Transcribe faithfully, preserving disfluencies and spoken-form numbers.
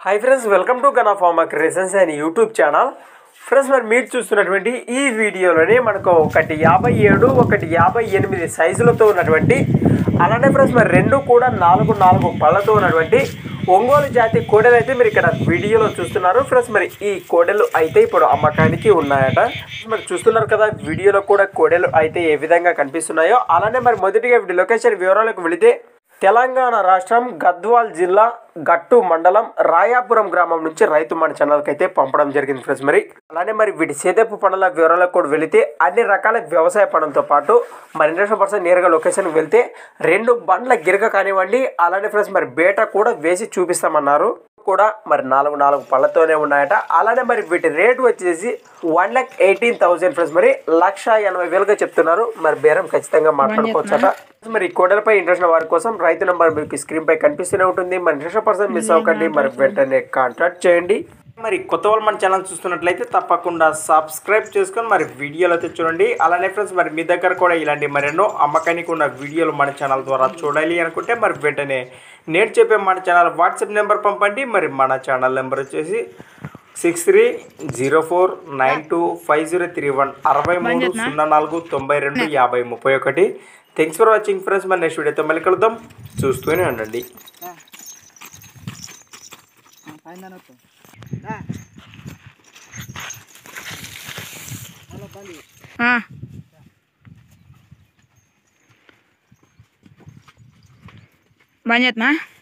Hi friends, welcome to Gana pharma creations and YouTube channel. Friends, మరి మీరు చూస్తున్నటువంటి ఈ వీడియోలోనే మనకు ఒకటి యాభై ఏడు ఒకటి యాభై ఎనిమిది సైజులతో ఉన్నటువంటి, అలానే ఫ్రెండ్స్ మరి రెండు కూడా నాలుగు నాలుగు పళ్ళతో ఉన్నటువంటి ఒంగోలు జాతి కోడెలు అయితే మీరు ఇక్కడ వీడియోలో చూస్తున్నారు. ఫ్రెండ్స్, మరి ఈ కోడెలు అయితే ఇప్పుడు అమ్మకానికి ఉన్నాయట. మరి చూస్తున్నారు కదా వీడియోలో కూడా కోడెలు అయితే ఏ విధంగా కనిపిస్తున్నాయో. అలానే మరి మొదటిగా వీటి లొకేషన్ వివరాలకు వెళితే, తెలంగాణ రాష్ట్రం గద్వాల్ జిల్లా గట్టు మండలం రాయాపురం గ్రామం నుంచి రైతు మన ఛానల్కి అయితే పంపడం జరిగింది ఫ్రెండ్స్. మరి అలానే మరి వీటి సేదపు పనుల వివరాలకు కూడా వెళితే, అన్ని రకాల వ్యవసాయ పనులతో పాటు మరి ఇంట్రెస్ట్ పర్సన్ నేరుగా లొకేషన్కి వెళ్తే రెండు బండ్ల గిరక కానివ్వండి, అలానే ఫ్రెండ్స్ మరి బేట కూడా వేసి చూపిస్తామన్నారు. కూడా మరి నాలుగు నాలుగు పళ్ళతోనే ఉన్నాయట. అలానే మరి వీటి రేటు వచ్చేసి one lakh eighteen thousand friends, మరి లక్ష ఎనభై వేలుగా చెప్తున్నారు. మరి బేరం ఖచ్చితంగా మాట్లాడుకోవచ్చట. మరి కోడలపై ఇంట్రెస్ట్ వారి కోసం రైతు నెంబర్ మీకు స్క్రీన్ పై కనిపిస్తూనే ఉంటుంది. మరి ఇంట్రెస్ట్ పర్సన్ మిస్ అవ్వకండి, మరి వెంటనే కాంటాక్ట్ చేయండి. మరి కొత్త వాళ్ళు మన ఛానల్ చూస్తున్నట్లయితే తప్పకుండా సబ్స్క్రైబ్ చేసుకొని మరి వీడియోలు అయితే చూడండి. అలానే ఫ్రెండ్స్ మరి మీ దగ్గర కూడా ఇలాంటి మరెన్నో అమ్మకానికి ఉన్న వీడియోలు మన ఛానల్ ద్వారా చూడాలి అనుకుంటే మరి వెంటనే నేను చెప్పే మన ఛానల్ వాట్సాప్ నెంబర్ పంపండి. మరి మన ఛానల్ నెంబర్ వచ్చేసి six three zero four nine two five zero three one అరవై మూడు సున్నా నాలుగు తొంభై రెండు యాభై ముప్పై ఒకటి. Thanks for watching friends. మరి నెక్స్ట్ వీడియోతో మళ్ళీ కలుద్దాం, చూస్తూనే ఉండండి. banyak nah